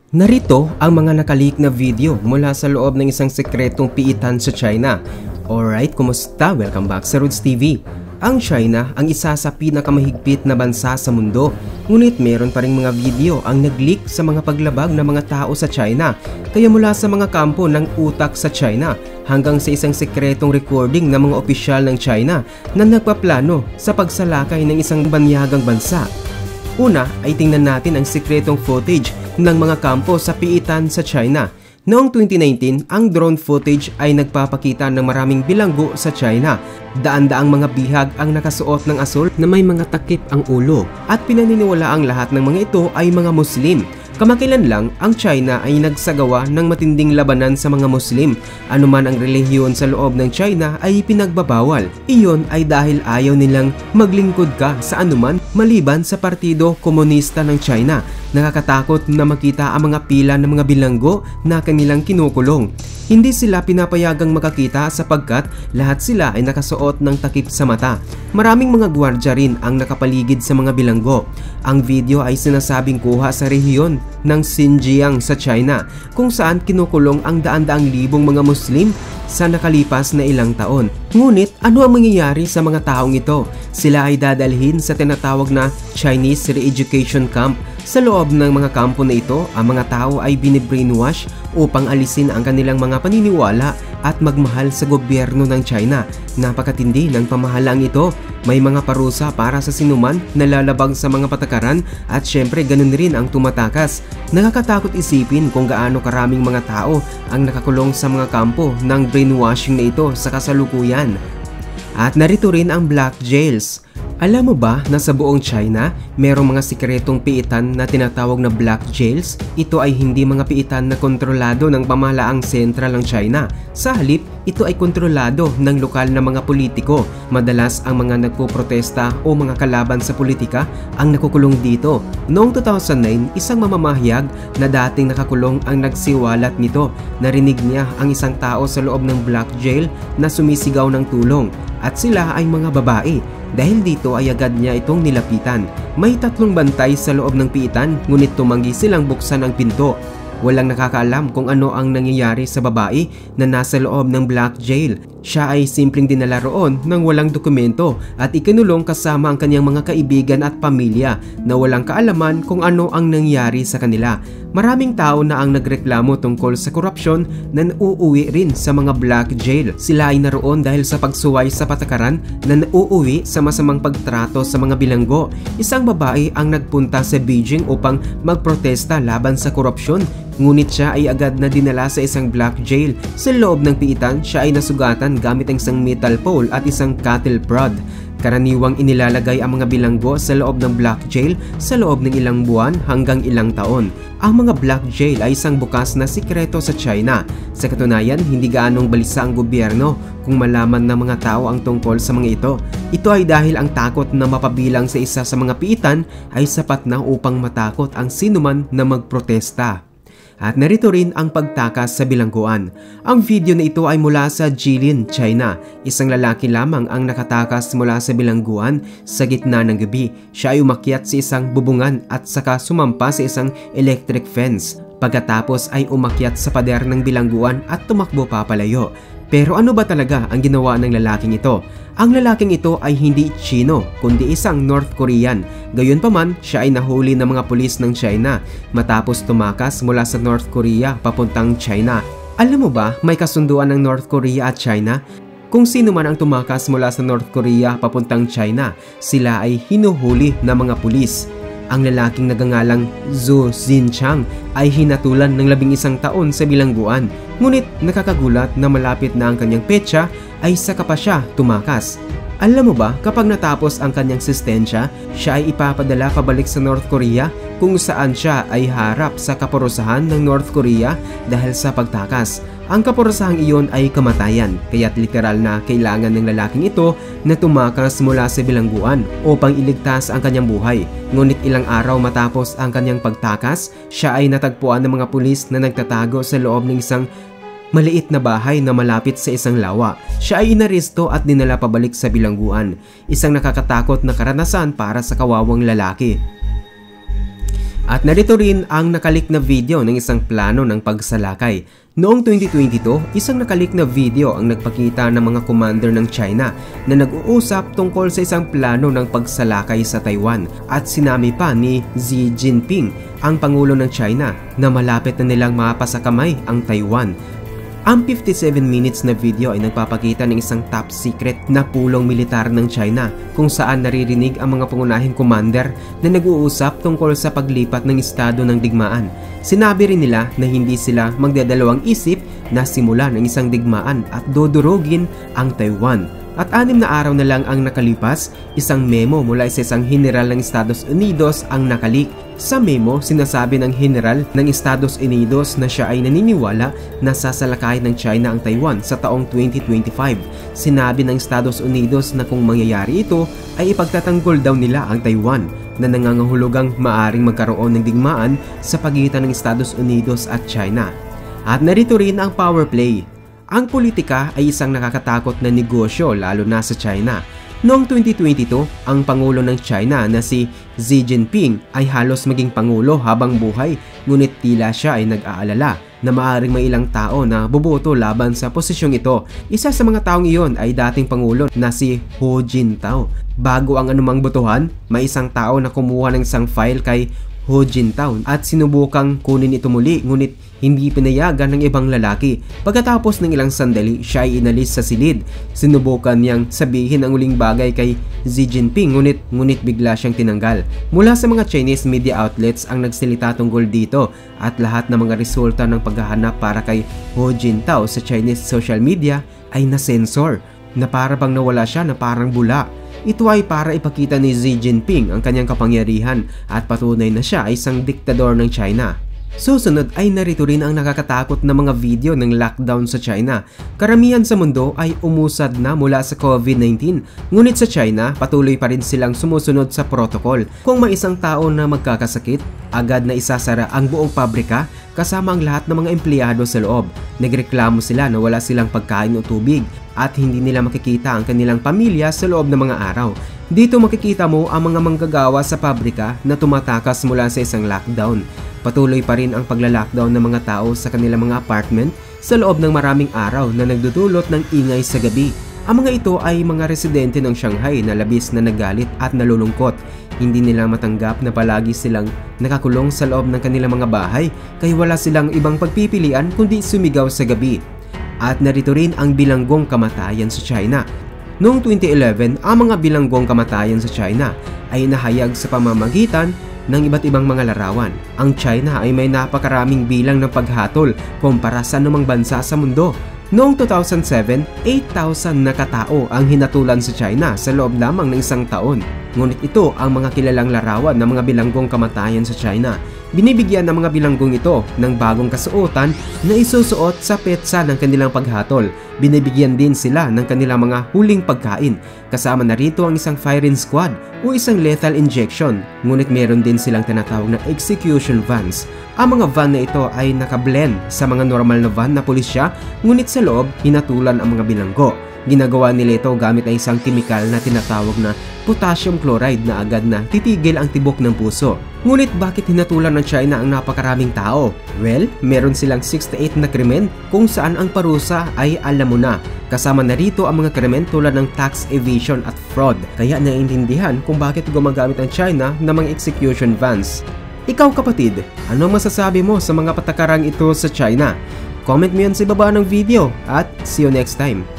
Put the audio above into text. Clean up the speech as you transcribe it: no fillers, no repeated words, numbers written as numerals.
Narito ang mga nakaleak na video mula sa loob ng isang sekretong piitan sa China. Alright, kumusta? Welcome back sa Roots TV. Ang China ang isa sa pinakamahigpit na bansa sa mundo. Ngunit meron pa ring mga video ang nag-leak sa mga paglabag ng mga tao sa China. Kaya mula sa mga kampo ng utak sa China hanggang sa isang sekretong recording ng mga opisyal ng China na nagpaplano sa pagsalakay ng isang banyagang bansa. Una ay tingnan natin ang sekretong footage ng mga kampo sa piitan sa China. Noong 2019, ang drone footage ay nagpapakita ng maraming bilanggo sa China. Daan-daang mga bihag ang nakasuot ng asul na may mga takip ang ulo at pinaniniwala ang lahat ng mga ito ay mga Muslim. Kamakailan lang, ang China ay nagsagawa ng matinding labanan sa mga Muslim. Anuman ang relihiyon sa loob ng China ay pinagbabawal. Iyon ay dahil ayaw nilang maglingkod ka sa anuman maliban sa Partido Komunista ng China. Nakakatakot na makita ang mga pila ng mga bilanggo na kanilang kinukulong. Hindi sila pinapayagang makakita sapagkat lahat sila ay nakasuot ng takip sa mata. Maraming mga gwardya rin ang nakapaligid sa mga bilanggo. Ang video ay sinasabing kuha sa rehiyon ng Xinjiang sa China kung saan kinukulong ang daan-daang libong mga Muslim sa nakalipas na ilang taon. Ngunit ano ang mangyayari sa mga taong ito? Sila ay dadalhin sa tinatawag na Chinese Re-Education Camp. Sa loob ng mga kampo na ito, ang mga tao ay binibrainwash upang alisin ang kanilang mga paniniwala at magmahal sa gobyerno ng China. Napakatindi ng pamahalang ito. May mga parusa para sa sinuman na lalabag sa mga patakaran at syempre ganun rin ang tumatakas. Nakakatakot isipin kung gaano karaming mga tao ang nakakulong sa mga kampo ng brainwashing na ito sa kasalukuyan. At narito rin ang black jails. Alam mo ba na sa buong China, merong mga sikretong piitan na tinatawag na black jails? Ito ay hindi mga piitan na kontrolado ng pamahalaang sentral ng China. Sa halip, ito ay kontrolado ng lokal na mga politiko. Madalas ang mga nagpoprotesta o mga kalaban sa politika ang nakukulong dito. Noong 2009, isang mamamahayag na dating nakakulong ang nagsiwalat nito. Narinig niya ang isang tao sa loob ng black jail na sumisigaw ng tulong. At sila ay mga babae. Dahil dito ay agad niya itong nilapitan. May 3 bantay sa loob ng piitan, ngunit tumanggi silang buksan ang pinto. Walang nakakaalam kung ano ang nangyayari sa babae na nasa loob ng black jail. Siya ay simpleng dinala roon ng walang dokumento at ikinulong kasama ang kanyang mga kaibigan at pamilya na walang kaalaman kung ano ang nangyari sa kanila. Maraming tao na ang nagreklamo tungkol sa korupsyon na nauuwi rin sa mga black jail. Sila ay naroon dahil sa pagsuway sa patakaran na nauuwi sa masamang pagtrato sa mga bilanggo. Isang babae ang nagpunta sa Beijing upang magprotesta laban sa korupsyon. Ngunit siya ay agad na dinala sa isang black jail. Sa loob ng piitan, siya ay nasugatan gamit ang isang metal pole at isang cattle prod. Karaniwang inilalagay ang mga bilanggo sa loob ng black jail sa loob ng ilang buwan hanggang ilang taon. Ang mga black jail ay isang bukas na sikreto sa China. Sa katunayan, hindi gaanong balisa ang gobyerno kung malaman ng mga tao ang tungkol sa mga ito. Ito ay dahil ang takot na mapabilang sa isa sa mga piitan ay sapat na upang matakot ang sinuman na magprotesta. At narito rin ang pagtakas sa bilangguan. Ang video na ito ay mula sa Jilin, China. Isang lalaki lamang ang nakatakas mula sa bilangguan sa gitna ng gabi. Siya ay umakyat sa isang bubungan at saka sumampa sa isang electric fence. Pagkatapos ay umakyat sa pader ng bilangguan at tumakbo papalayo. Pero ano ba talaga ang ginawa ng lalaking ito? Ang lalaking ito ay hindi Chino, kundi isang North Korean. Gayunpaman, siya ay nahuli ng mga pulis ng China matapos tumakas mula sa North Korea papuntang China. Alam mo ba, may kasunduan ng North Korea at China? Kung sino man ang tumakas mula sa North Korea papuntang China, sila ay hinuhuli ng mga pulis. Ang lalaking nagangalang Zhu Xinchang ay hinatulan ng 11 taon sa bilangguan. Ngunit nakakagulat na malapit na ang kanyang petsa ay saka pa siya tumakas. Alam mo ba, kapag natapos ang kanyang sustensya, siya ay ipapadala pabalik sa North Korea kung saan siya ay harap sa kaparusahan ng North Korea dahil sa pagtakas. Ang kaparusahang iyon ay kamatayan, kaya't literal na kailangan ng lalaking ito na tumakas mula sa bilangguan upang iligtas ang kanyang buhay. Ngunit ilang araw matapos ang kanyang pagtakas, siya ay natagpuan ng mga pulis na nagtatago sa loob ng isang maliit na bahay na malapit sa isang lawa. Siya ay inaresto at dinala pabalik sa bilangguan. Isang nakakatakot na karanasan para sa kawawang lalaki. At narito rin ang nakalik na video ng isang plano ng pagsalakay. Noong 2022, isang nakalik na video ang nagpakita ng mga commander ng China na nag-uusap tungkol sa isang plano ng pagsalakay sa Taiwan, at sinami pa ni Xi Jinping, ang Pangulo ng China, na malapit na nilang mapasakamay ang Taiwan. Ang 57 minutes na video ay nagpapakita ng isang top secret na pulong militar ng China kung saan naririnig ang mga pangunahing commander na nag-uusap tungkol sa paglipat ng estado ng digmaan. Sinabi rin nila na hindi sila magdadalawang isip na simulan ng isang digmaan at dudurugin ang Taiwan. At 6 na araw na lang ang nakalipas, isang memo mula sa isang general ng Estados Unidos ang nakalik. Sa memo, sinasabi ng general ng Estados Unidos na siya ay naniniwala na sasalakayin ng China ang Taiwan sa taong 2025. Sinabi ng Estados Unidos na kung mangyayari ito ay ipagtatanggol daw nila ang Taiwan, na nangangahulugang maaring magkaroon ng digmaan sa pagitan ng Estados Unidos at China. At narito rin ang power play. Ang politika ay isang nakakatakot na negosyo lalo na sa China. Noong 2022, ang Pangulo ng China na si Xi Jinping ay halos maging Pangulo habang buhay, ngunit tila siya ay nag-aalala na maaaring may ilang tao na boboto laban sa posisyong ito. Isa sa mga taong iyon ay dating Pangulo na si Hu Jintao. Bago ang anumang botohan, may isang tao na kumuha ng isang file kay Hu Jintao at sinubukang kunin ito muli, ngunit hindi pinayagan ng ibang lalaki. Pagkatapos ng ilang sandali, siya ay inalis sa silid. Sinubukan niyang sabihin ang uling bagay kay Xi Jinping, ngunit bigla siyang tinanggal. Mula sa mga Chinese media outlets ang nagsalita tungkol dito, at lahat ng mga resulta ng paghahanap para kay Hu Jintao sa Chinese social media ay nasensor, na para bang nawala siya na parang bula. Ito ay para ipakita ni Xi Jinping ang kanyang kapangyarihan at patunay na siya ay isang diktador ng China. Susunod ay narito rin ang nakakatakot na mga video ng lockdown sa China. Karamihan sa mundo ay umusad na mula sa COVID-19, ngunit sa China patuloy pa rin silang sumusunod sa protocol. Kung may isang tao na magkakasakit, agad na isasara ang buong pabrika kasama ang lahat ng mga empleyado sa loob. Nagreklamo sila na wala silang pagkain o tubig at hindi nila makikita ang kanilang pamilya sa loob ng mga araw. Dito makikita mo ang mga manggagawa sa pabrika na tumatakas mula sa isang lockdown. Patuloy pa rin ang pagla-lockdown ng mga tao sa kanilang mga apartment sa loob ng maraming araw na nagdudulot ng ingay sa gabi. Ang mga ito ay mga residente ng Shanghai na labis na nagalit at nalulungkot. Hindi nila matanggap na palagi silang nakakulong sa loob ng kanilang mga bahay, kaya wala silang ibang pagpipilian kundi sumigaw sa gabi. At narito rin ang bilanggong kamatayan sa China. Noong 2011, ang mga bilanggong kamatayan sa China ay nahayag sa pamamagitan ng iba't ibang mga larawan. Ang China ay may napakaraming bilang ng paghatol kumpara sa anumang bansa sa mundo. Noong 2007, 8,000 na katao ang hinatulan sa China sa loob lamang ng isang taon. Ngunit ito ang mga kilalang larawan ng mga bilanggong kamatayan sa China. Binibigyan ng mga bilanggong ito ng bagong kasuotan na isusuot sa petsa ng kanilang paghatol. Binibigyan din sila ng kanilang mga huling pagkain. Kasama na rito ang isang firing squad o isang lethal injection. Ngunit meron din silang tinatawag na execution vans. Ang mga van na ito ay nakablend sa mga normal na van na pulisya, ngunit sa loob hinatulan ang mga bilanggo. Ginagawa nila ito gamit ang isang kimikal na tinatawag na potassium chloride na agad na titigil ang tibok ng puso. Ngunit bakit hinatulan ng China ang napakaraming tao? Well, meron silang 68 na krimen kung saan ang parusa ay alam mo na. Kasama na rito ang mga krimen tulad ng tax evasion at fraud. Kaya naiintindihan kung bakit gumagamit ang China ng mga execution vans. Ikaw kapatid, ano masasabi mo sa mga patakarang ito sa China? Comment mo yan sa ibaba ng video at see you next time.